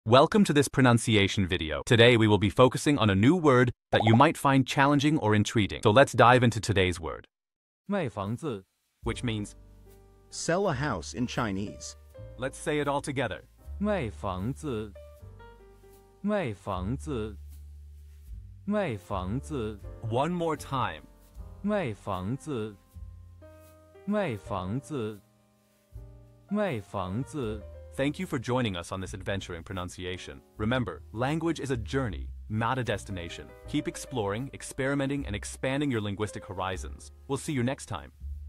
Welcome to this pronunciation video. Today we will be focusing on a new word that you might find challenging or intriguing. So let's dive into today's word, 卖房子 which means, Sell a house in Chinese. let's say it all together. 卖房子卖房子卖房子 One more time. 卖房子卖房子卖房子 Thank you for joining us on this adventure in pronunciation. Remember, language is a journey, not a destination. Keep exploring, experimenting, and expanding your linguistic horizons. We'll see you next time.